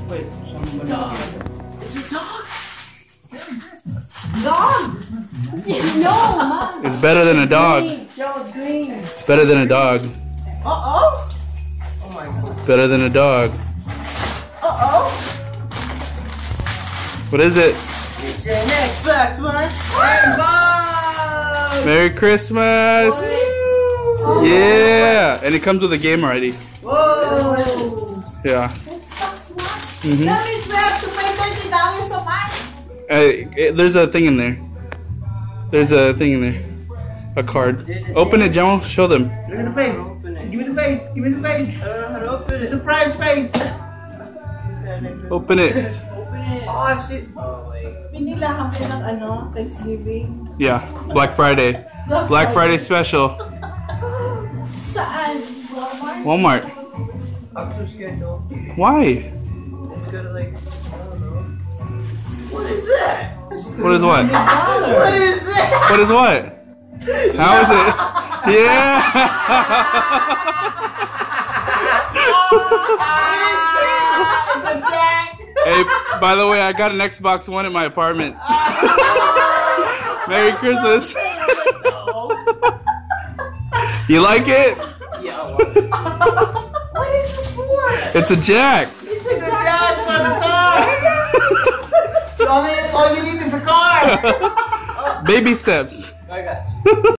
Wait, dog. It's a dog. Dog? No, Mom. It's better than a dog. Joe, green. It's better than a dog. Uh-oh. Oh my god. It's better than a dog. Uh-oh. What is it? It's an Xbox One. Xbox. Merry Christmas! Oh. Yeah! And it comes with a game already. Whoa. Yeah. Xbox One? Mm-hmm. That means we have to pay $30 a month. There's a thing in there. There's a thing in there. A card. Open it, Jamal. Show them. Look at the face. Give me the face. Give me the face. I don't know how to open it. Surprise face. Open it. Open it. Oh, I've seen. Oh, wait. Pinilahan ko ng ano, Thanksgiving. Yeah. Black Friday. Black Friday special. Saan? Walmart? Walmart. I'm too scared though. Why? It's gonna like, I don't know. What is that? What is what? What is that? What is what? How is it? Yeah! It's a jack. Hey, by the way, I got an Xbox One in my apartment. Merry Christmas. You like it? Yeah, I want it. What is this for? It's a jack. It's a Jack on the car. All you need is a car. Baby steps. I got you.